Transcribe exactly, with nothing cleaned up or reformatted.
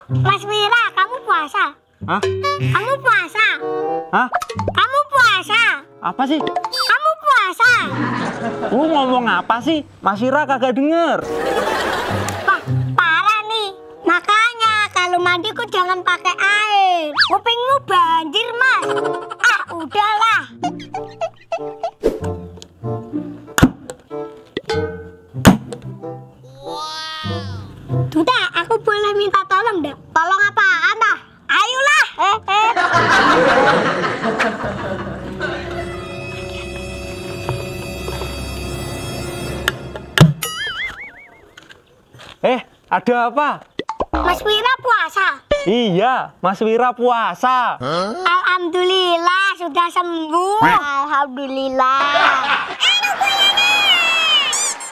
Mas Wira, kamu puasa? Hah? Kamu puasa? Hah? Kamu puasa? Apa sih? Kamu puasa? Lu ngomong apa sih? Mas Wira kagak denger. Wah, parah nih. Makanya kalau mandi kok jangan pakai air. Kupingmu banjir, Mas. Ah, udahlah. Duda, aku boleh minta tolong deh. Tolong apaan dah? Ayolah. Eh, eh. Eh, ada apa? Mas Wira puasa. Iya, Mas Wira puasa. Alhamdulillah sudah sembuh. Alhamdulillah.